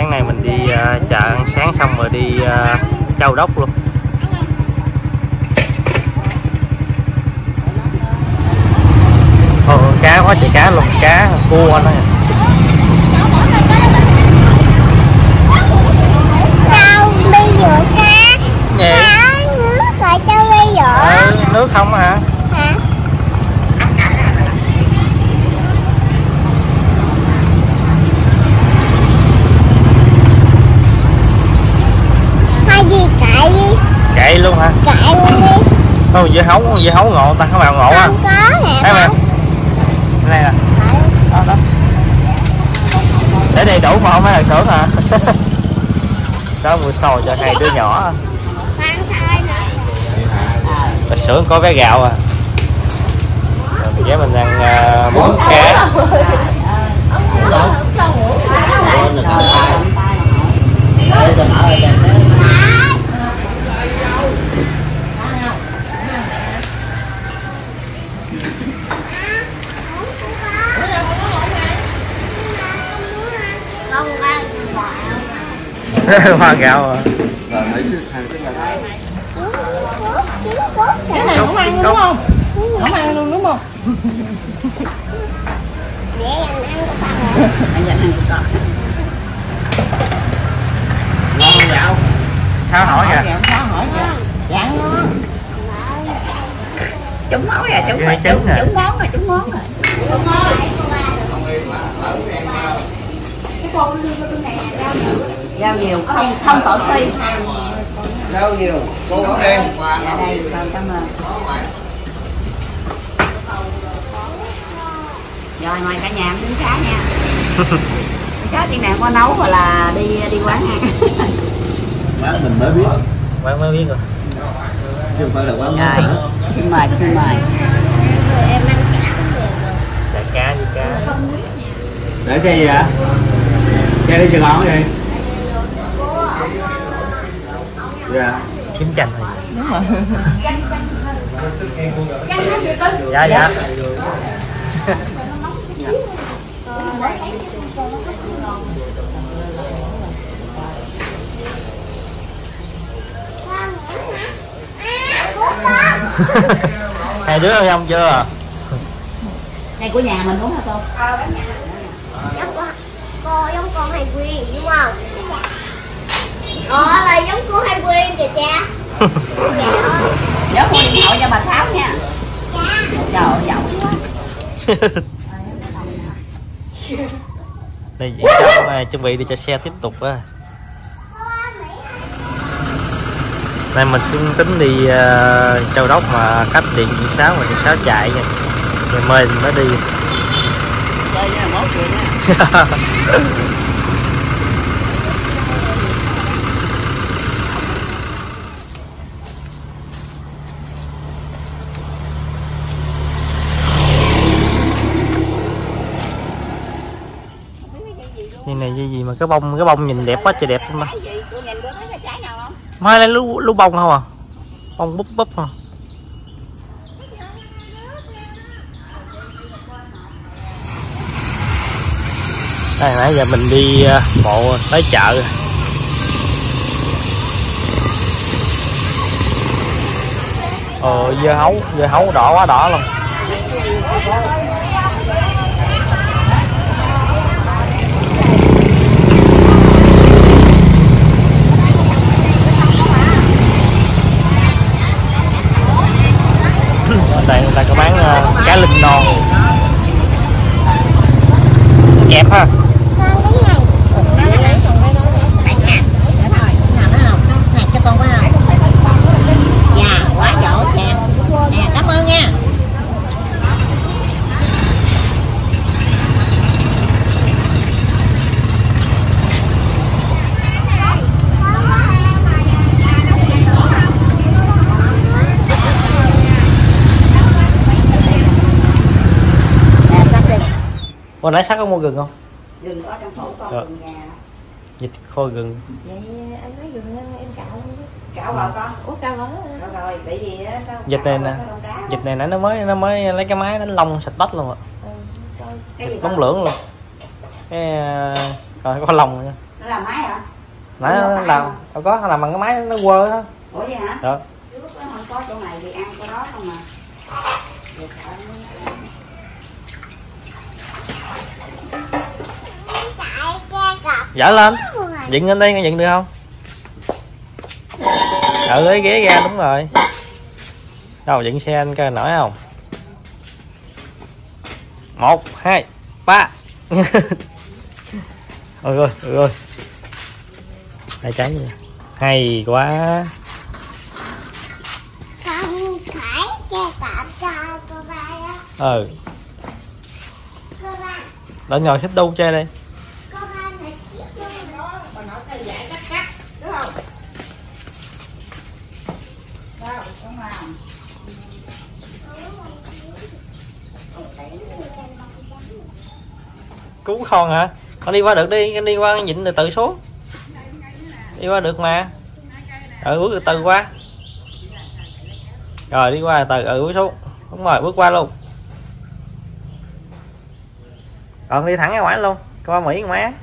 Sáng nay mình đi chợ ăn sáng xong rồi đi Châu Đốc luôn. Cá quá trời cá luôn, cá cua nó. Đâu đi rửa cá. Gì? Nước rồi cho đi rửa. Nước không hả? Hả? Hay gì cậy đi. Cậy luôn hả? Cậy luôn đi. Không, dưa hấu ngộ ta, không vào ngộ à? Không có nè. Đây mà. Đây nè. Đó đó. Để đầy đủ mà không phải là sữa hả? Đó mua xôi cho hai đứa nhỏ. Và sữa có vé gạo à. Rồi ghé mình ăn bún cá. Hoa gạo à. Cái này không ăn luôn đúng không? Không ăn luôn đúng không? Để anh ăn của con. Anh dành ăn của con. Ngon không gạo? Sao hỏi kìa? Sao hỏi kìa? Dạ ngon. Trúng máu rồi, trúng món rồi, trúng món rồi. Rau nhiều, không tự phi. Rau nhiều, cô có em. Dạ đây, cảm ơn. Rồi mời cả nhà miếng cá nha. Cá tiên nào có nấu hoặc là đi quán nha. Quán mình mới biết. Quán mới biết rồi. Chứ không phải là quán Rồi, xin mời. Em ăn xả cũng được. Chả cá với cá. Để xe gì ạ? Xe đi Sài Gòn gì? Dạ. Chín chanh rồi. Đúng rồi. Dạ dạ. Hai đứa ăn chưa? Này của nhà mình đúng hả cô? Giống con Hai Quyên đúng không? Là giống cô Hai Quyên kìa cha. Nhớ mua điện thoại cho bà Sáu nha. Trời ơi, giàu quá. Đây vậy sao này chuẩn bị đi cho xe tiếp tục á. Đây mình tính đi Châu Đốc mà khách điện chị Sáu mà chị Sáu chạy nha. Rồi mời mình mới đi. Chơi nha, mốt cười nha. Như này gì mà cái bông nhìn đẹp quá trời đẹp mà. Cô nhìn có thấy cái trái nào không? Mới lấy lú bông không à? Bông búp búp à. Đây nãy giờ mình đi bộ tới chợ. Dưa hấu đỏ quá đỏ luôn. Đây người ta có bán cá linh non kẹp ha. Dạ, quá dỗ nha. Nè, cảm ơn nha. Hồi nãy Sắc có mua gừng không? Gừng có trong tủ con gừng nhà. Vịt khô gừng. Vậy anh lấy gừng em cạo luôn. Cạo vào con. Ủa cạo rồi đó. Rồi, bị gì á sao? Vịt này nè. Vịt này nãy nó mới lấy cái máy đánh lông sạch bách luôn ạ. Vịt bóng lưỡng luôn. Cái coi có lông nữa. Nó làm máy hả? Nãy nó làm đâu có làm bằng cái máy nó quơ á. Ủa vậy hả? Được. Lúc đó không có chỗ này thì ăn chỗ đó không mà. Chạy che cặp Dở lên. luôn rồi. Dựng lên đây, dựng được không? Lấy ghế ra, đúng rồi. Đâu dựng xe anh coi nổi không? 1, 2, 3. Ôi ơi. Hai trái nha. Hay quá. Không phải che cặp cho cô ba á. Ừ. Cô ba, Lên ngồi thích đu chơi đây. cô ba phải chiếc luôn đó. Còn nói cây dạy cắt đúng không? Đâu, không làm. Cứu con hả? Con đi qua được đi, con đi qua nhịn rồi tự xuống. Đi qua được mà. Bước từ từ qua. Rồi đi qua từ bước xuống. Đúng rồi, bước qua luôn. Còn đi thẳng ra ngoài luôn, qua Mỹ má.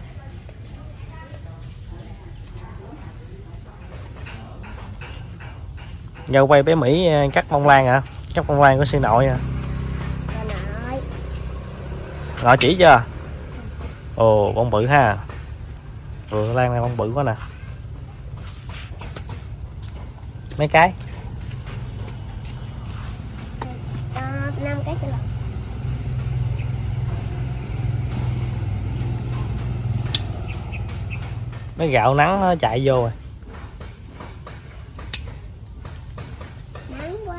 Giờ quay bé Mỹ cắt bông lan hả? Cắt bông lan của sư nội hả? Nội chỉ chưa? Ồ, bông bự ha. Lan này bông bự quá nè. Mấy cái? 5 cái cho lần. Mấy gạo nắng nó chạy vô rồi. Nắng quá.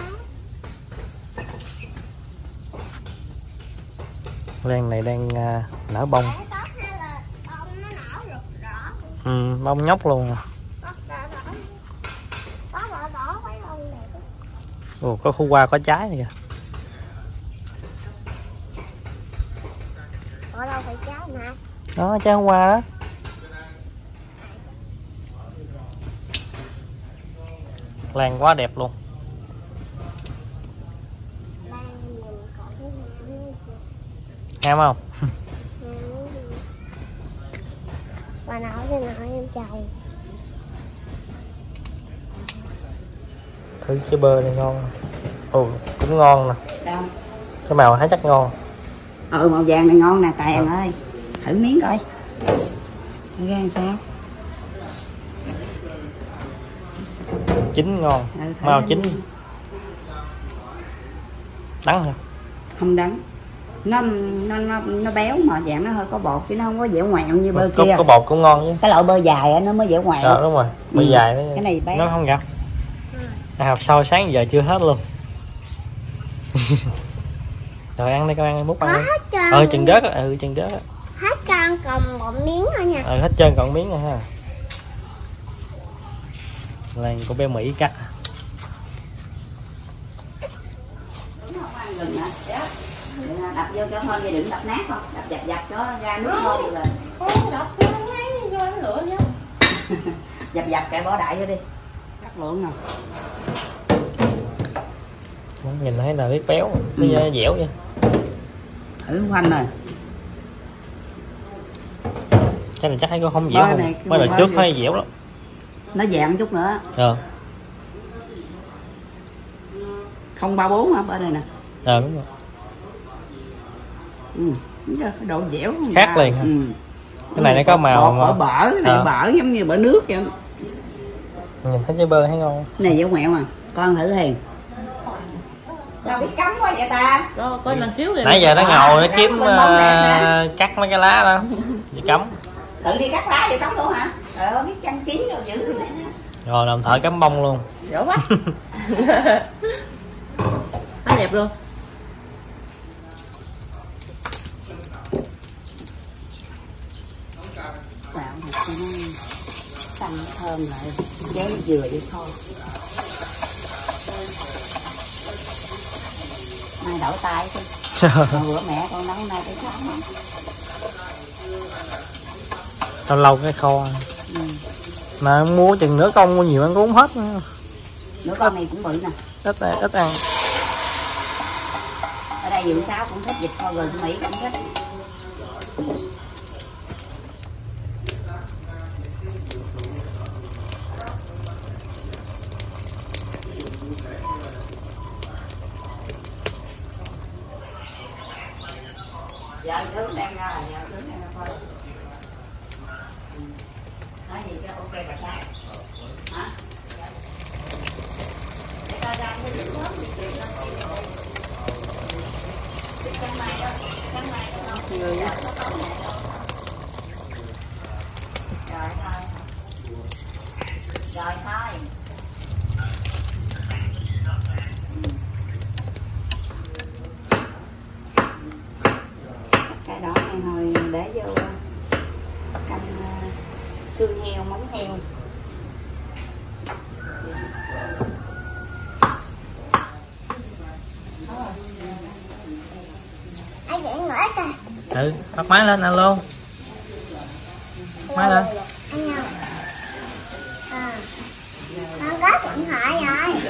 Lan này đang nở bông. Để tốt hay là bông nó nở rực rỡ. Bông nhóc luôn. Có đỏ mấy bông này. Ồ, có khu hoa có trái này kìa. Ở đâu phải trái mà. Đó, trái hoa đó. Lan quá đẹp luôn. Lan nhìn còn cái nhãn. Ham không? Bà nói cho nói em chồng. Thử trái bơ này ngon. Ồ, cũng ngon nè. Đâu? Cái màu thấy chắc ngon. Màu vàng này ngon nè Tài ơi. Thử miếng coi. Ra làm sao? Chín ngon. Màu chín. Đắng hả? Không đắng. Nó béo mà dạng nó hơi có bột chứ nó không có dẻo ngoẹo như bơ kia. Có bột cũng ngon chứ. Cái loại bơ dài á nó mới dẻo ngoẹo. Đúng rồi, bơ dài đó. Cái này béo. Nó không gặp. Học sau sáng giờ chưa hết luôn. Rồi ăn đi con ăn múc ăn đi. Chừng rớt á, chừng rớt á. Hết trơn còn một miếng thôi nha. Hết trơn còn miếng rồi ha. Lan của bé Mỹ cắt. Đập vô cho thôi vậy đừng đập nát không? Đập dập cho ra nước thôi đi rồi. Đập cho nó thấy vô nó lửa nhá. Dập cái bỏ đại vô đi. Cắt lượng nào. Nhìn thấy là biết béo, nó dẻo vậy. Thử khoanh rồi. Cái này chắc thấy có không dẻo không? Mấy lần trước thấy dẻo lắm. Nó dạng chút nữa. 034 hả bên này nè. Đúng rồi. Cái độ dẻo Khác liền hả? Cái này nó có màu bở, cái này bở giống như bở nước vậy. Nhìn thấy trái bơ thấy ngon. Cái này dẻo ngoẹo mà. Con thử Hiền. Sao biết cấm quá vậy ta? Có lần xíu kìa. Nãy giờ nó ngồi nó kiếm cắt mấy cái lá đó. Chị cấm. Tự đi cắt lá vậy cấm luôn hả? Trời ơi biết trang trí đâu dữ vậy nè. Rồi làm thợ cắm bông luôn. Dữ quá. Thấy đẹp luôn. Xào thật cho nó xanh thơm lại. Chế nó dừa vậy thôi. Mai đổ tay chứ. Bữa mẹ con nấu nay cái sáng đó. Lâu lâu cái kho. Mà mua chừng nửa công mua nhiều ăn cũng không hết nữa. Nửa con này cũng bự nè. Ít ăn. Ở đây Dượng Sáu cũng thích vịt kho gừng Mỹ cũng thích. Sướng đem ra là nhờ Sướng đem ra coi. Nói gì cho ok bà Sai. Hả? Để ta ra cái điểm hết thì chuyện đó. Sáng mai đó, sáng mai đó không? Người đó. Rồi thôi. Rồi thôi. Cái đó này hồi để vô canh xương heo, móng heo. Anh để ngửa kìa. Ừ, bắt máy lên ăn luôn. Bắt máy lên. Anh nhau. Con có điện thoại rồi.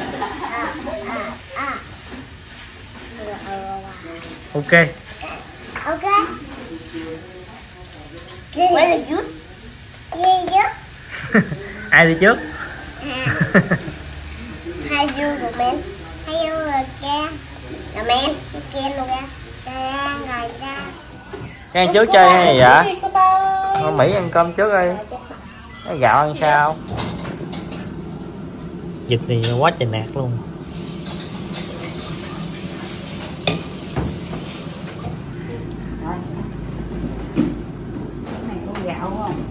Ok. Ok. Quay được chút. Gì chứ? Ai đi trước? Hai dương của mình. Hai dương rồi kia. Là mình. Kia luôn ra. Rồi ra. Cái ăn trước chơi hay gì vậy? Có ba ơi. Con Mỹ ăn cơm trước đi. Cái gạo ăn sao? Dịch thì quá trời nạt luôn. Rồi. Cái này con gạo không?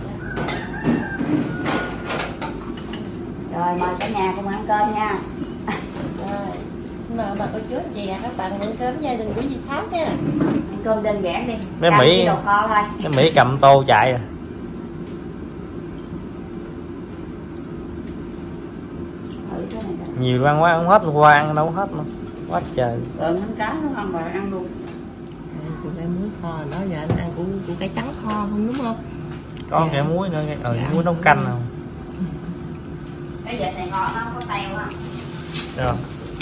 Rồi mời cả nhà cùng ăn cơm nha. Rồi. Mà cô chú anh chị các bạn ăn cơm nha, đừng có gì tháo nha. Ăn cơm đơn giản đi. Bé Cầm Mỹ, cái đồ kho thôi. cái Mỹ cầm tô chạy rồi. Thử cái này coi. Nhiều ăn quá ăn hết, qua ăn đâu hết mà. Quá trời. Rồi miếng cá nó ăn rồi ăn luôn. Củ cải muối kho đó, giờ anh ăn củ cải trắng kho không đúng không? Có Dạ. kẻ muối nữa, Dạ. muối nấu canh nào. Cái vịt này ngon, nó không có teo á. Rồi.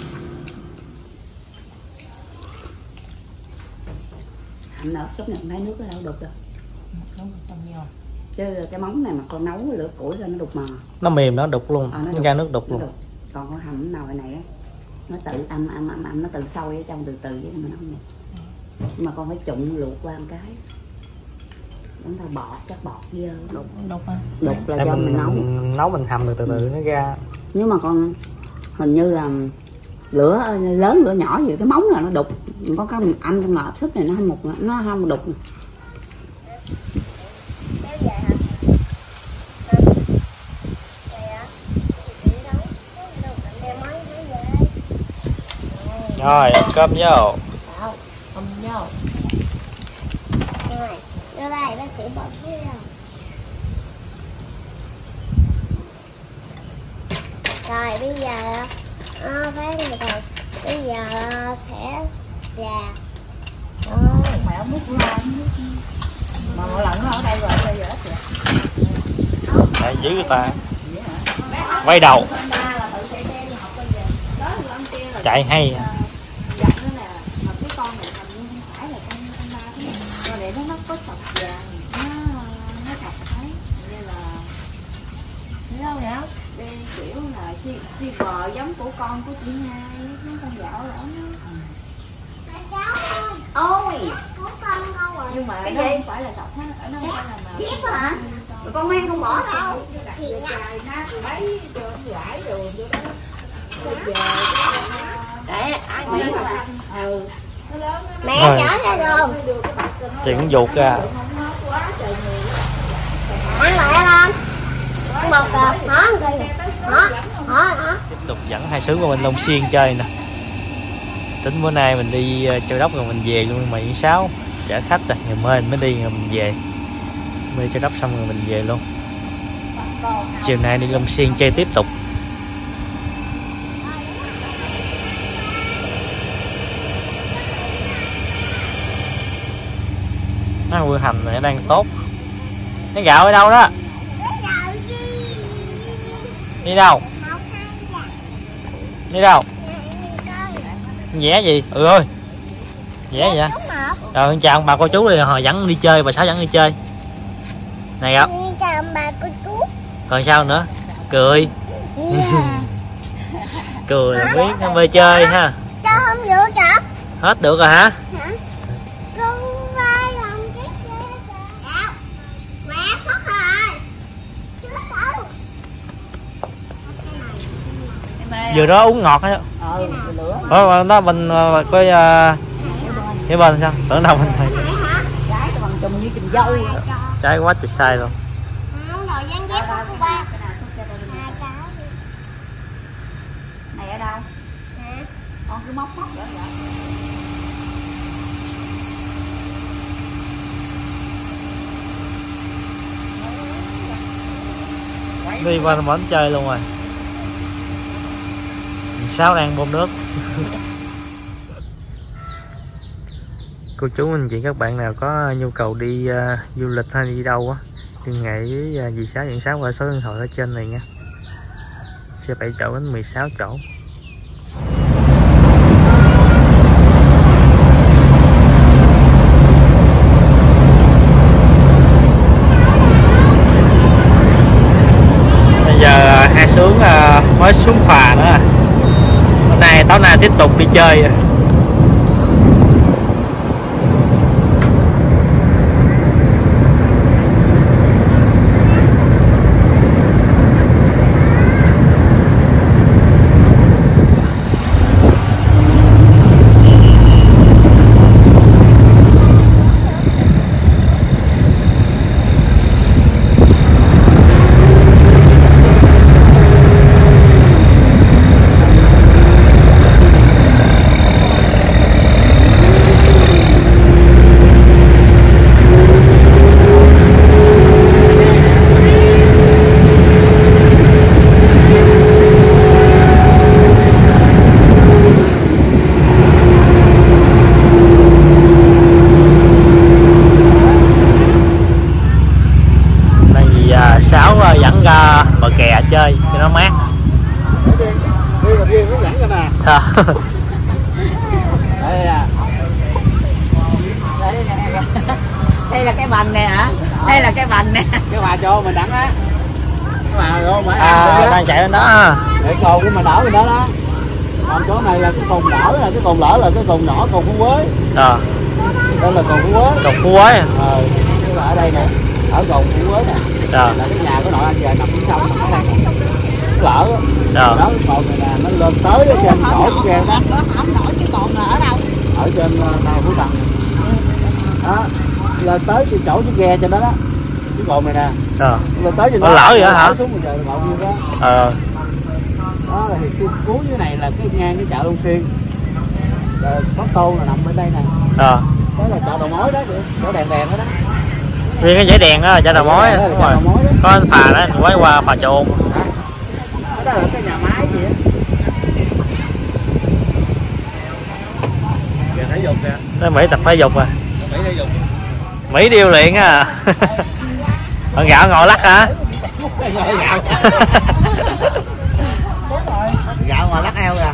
Hạnh nở súp này không thấy nước nó đâu đục đâu. Không nhiều. Chứ cái móng này mà con nấu lửa củi lên nó đục mờ. Nó mềm nó đục luôn, Nó nó đục. ra nước đục Nó luôn. đục. Còn cái hầm nồi này á, nó tự âm nó tự sôi ở trong từ chứ mà nó không được. Nhưng mà con phải trụng luộc qua một cái. Chúng ta bọt chắc bọt dơ đục. Đục hả? Đục là Tại do mình nấu. nấu mình hầm từ từ nó ra. Nhưng mà con hình như là lửa lớn lửa nhỏ gì cái móng là nó đục. Có cái mình ăn trong lò súp này nó không đục. Kéo về hả? Rồi, ăn cơm vô. Đâu? Không vô. Rồi, đưa đây bác sĩ bỏ phía đâu. Rồi bây giờ phải rồi. Bây giờ sẽ gà. Mẹ không biết của ai mà mỗi lần nó ở đây rồi bây giờ ít vậy. Để giữ người ta. Quay đầu. Chạy hay. Dặn nó là mà cái con này hình như không phải là con ba thế. Rồi để nó có sọc vàng, nó sọc thấy như là Thấy đâu vậy? đây kiểu là si bờ giống của con của chị Hai, nó con gạo đó nó. Ôi, Của con rồi. nhưng mà Cái nó gì? không phải là sọc hết, nó không phải là mà. Biết hả? Mà con mang không bỏ đâu. Thì Để ai nghĩ mà. mẹ Thôi. chở ra đường. Chuyện ruột ra. Ăn lại không? Một hả? Hả? Tiếp tục dẫn hai xứ qua bên Long Xuyên chơi nè. Tính bữa nay mình đi Châu Đốc rồi mình về luôn ngày 6 chở khách rồi, ngày mai mới đi rồi mình về. Mới đi Châu Đốc xong rồi mình về luôn. Chiều nay đi Long Xuyên chơi tiếp tục. Nó quê hành này đang tốt. Cái gạo ở đâu đó? Đi đâu? Đi đâu? Vẽ gì? Ừ ơi. Vẽ vậy? Rồi chào ông bà cô chú đi, hồi dẫn đi chơi, bà Sáu dẫn đi chơi. Này gặp. Chào ông bà cô chú. Còn sao nữa? Cười. Cười là biết nó bơi chơi ha. Cho không được hả? Hết được rồi hả? Con vai không Vừa đó uống ngọt á. lửa. Đó mình coi cái bên sao? Tưởng đâu mình thấy. Trái bằng chùm như chùm dâu vậy. Trái quá trời sai luôn. Không nồi dán dép của cô ba. Hai cái. Này ở đâu? Hả? Con cứ móc vậy. Đi qua bến chơi luôn rồi. Sáu đang bơm nước. Cô chú anh chị các bạn nào có nhu cầu đi du lịch hay đi đâu á, liên hệ với dì Sáu Vạn Sáu qua số điện thoại ở trên này nha. Xe 7 chỗ đến 16 chỗ. Bây giờ hai xuống mới xuống phà nữa. Hôm nay tối nay tiếp tục đi chơi. Sáu dẫn ra bờ kè chơi cho nó mát. Đây là cái bành nè hả? Đây là cái bành nè. Cái bà cho mình đắng á. Cái bà không phải đang chạy lên đó. để cồn của mình đỡ bên đó đó. Còn chỗ này là cái cồn đỡ, là cái cồn lỡ là cái cồn nhỏ, cồn Phú Quế. Đây là cồn Phú Quế. Cồn Phú Quế. Cái là ở đây nè, ở cồn Phú Quế nè. Là cái nhà của nội anh về nằm phía sau nằm ở đây nè. Cái lỡ đó cái cồn này là nó lên tới ở trên cổ cái ghe đó. Không nổi cái cồn là ở đâu? Ở trên tàu Phú Tần. Đó, lên tới cái chỗ cái ghe trên đó đó. Cái cồn này nè. Lên tới trên đó. Lỡ vậy hả? Xuống rồi trời cồn như đó. Đó là cái cuối dưới này là cái ngang cái chợ Long Xuyên. Có tô là nằm bên đây nè. Đó là chợ đầu mối đó, chỗ đèn đèn đó đó. Riêng cái dãy đèn đó là chợ đầu mối. Đúng rồi. Có phà đó, quay qua phà Chợ Ôn. Đó là cái nhà máy gì á. Kìa thể dục kìa. Tới Mỹ tập thể dục à. Mỹ thể dục. Mỹ điêu luyện à. Con gạo ngồi lắc hả? Gạo ngồi lắc eo kìa.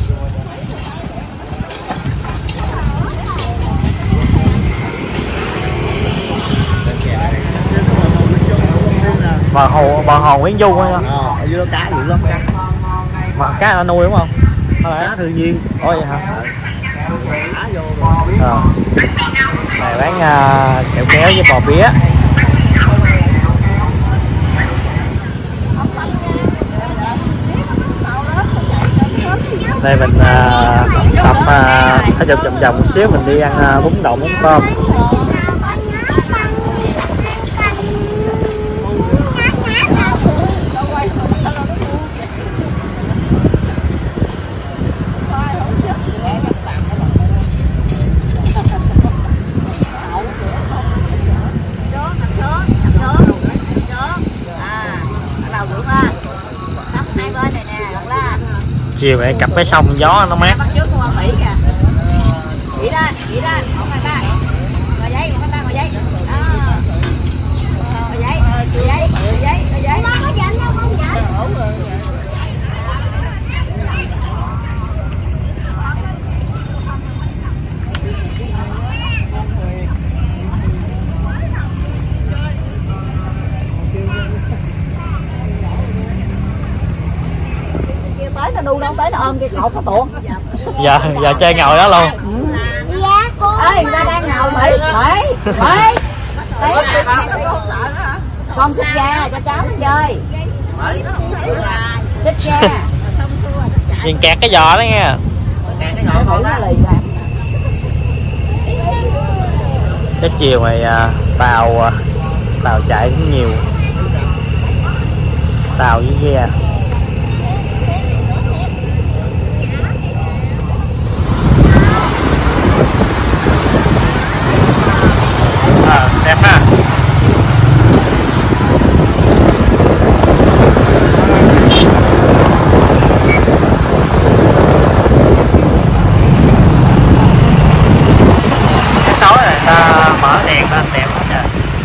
Bờ hồ Nguyễn Du thôi. Ở dưới đó cá dữ lắm cá. Mà cá nó nuôi đúng không? Cá tự nhiên. Ủa vậy hả? Cá vô rồi. Này bán kẹo kéo với bò bía. Đây mình tập thể dục vòng một xíu, mình đi ăn bún đậu bún tôm. Chiều vậy cặp cái sông gió nó mát. Chị lên, không phải ba. Ngồi giấy, không phải ba ngồi giấy. Đó. Ngồi giấy. Nó có giận đâu không giận. Tới nó đu đâu tới nó ôm cái cột nó tuột. Giờ chơi ngồi đó luôn. Dạ cô. Ê, người ta đang ngồi Mỹ. Con xích ra cho cháu nó chơi. Xích ra. Nhìn kẹt cái giò đó nha. Cái mũi nó lì ra. Cái chiều này tàu chạy cũng nhiều, tàu với ghe. Đẹp ha. Cái tối này ta mở đèn lên đẹp quá trời.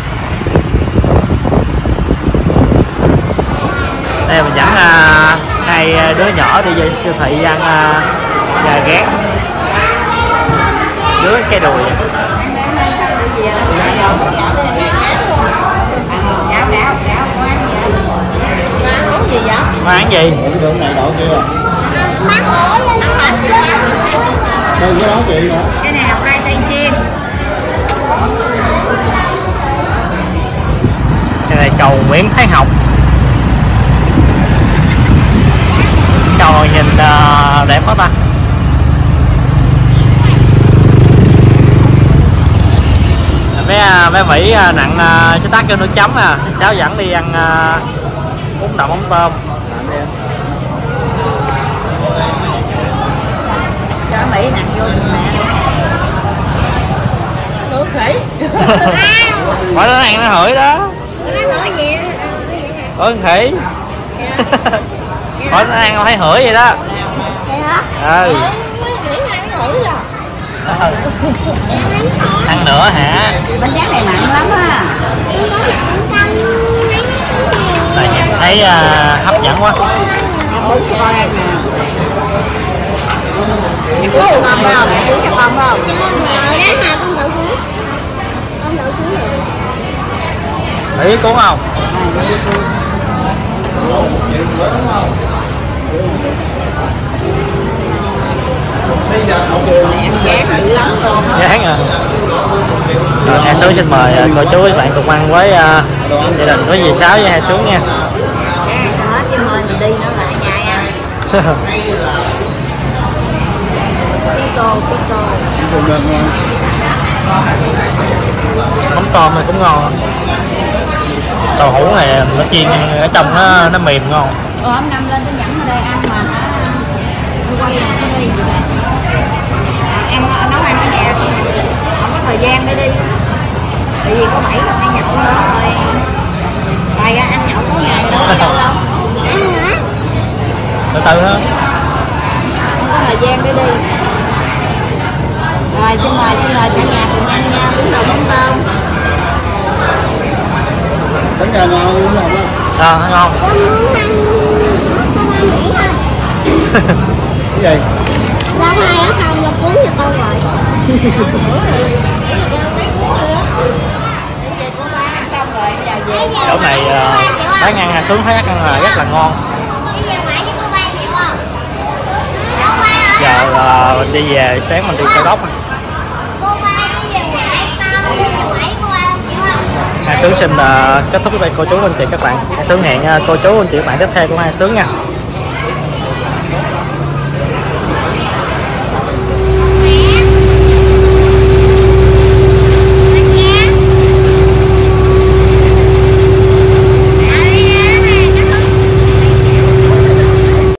Đây mình dẫn hai đứa nhỏ đi vô siêu thị ăn gà ghét, đứa cái đùi. Món gì vậy? Món gì? Đường này độ kia. Mắc ổ lên nó bánh chứ. Đây cái đó chị hả? Cái này là khoai tây chiên. Cái này cầu Nguyễn Thái Học. Cầu nhìn đẹp quá ta. Mấy Mỹ nặng sẽ tắt cho nước chấm à. Sáu dẫn đi ăn bún đậu mắm tôm. Cho Mỹ nặng vô mẹ. Lúa khỉ. Mỗi đứa ăn nó hửi đó. Nó nói gì? Con khỉ. Mỗi đứa ăn thấy hửi vậy đó. Vậy hả? Ừ. Ăn nữa hả? Bánh tráng này mặn lắm á. Em có nặng canh mấy Này thấy hấp dẫn quá. Bún cho con ăn nè. Em cuốn cho con không? Em cuốn cho con không? Ngồi đó mà con tự cuốn. Con tự cuốn được. Ý cuốn không? Dán à. Rồi Hai Sướng xin mời cô chú các bạn cùng ăn với gia đình với dì Sáu với Hai Sướng nha. Đó, chứ mời mình đi nữa lại nhà ăn. Cái cô. Mắm tôm này cũng ngon. Tàu hũ này nó chiên ở trong nó mềm ngon. Hôm năm lên tôi dẫn ở đây ăn mà tôi quay lại nó đi. Em nấu ăn ở nhà không có thời gian để đi. Tại vì có 7 con ăn nhậu nữa rồi. Ngoài ra ăn nhậu có ngày đâu có đâu đâu. Ăn nữa. Từ từ thôi. Không có thời gian để đi. Rồi xin mời cả nhà cùng ăn nha, bún đậu mắm tôm. Bánh gà ngon đúng không? Ngon. Con muốn ăn con ăn Mỹ thôi. Cái gì? Ra hai ở phòng mà cuốn cho con rồi. Xong rồi giờ về. Chỗ này bán ăn Sướng thấy ăn rất là ngon. Bây giờ ngoại với cô ba chịu không? Giờ mình đi về, sáng mình đi Châu Đốc. Cô ba bây giờ ngoại tao bây giờ ngoại cô ba không chịu không? Hai Sướng xin kết thúc đây cô chú anh chị các bạn. Hai Sướng hẹn cô chú anh chị các bạn tiếp theo của Hai Sướng nha.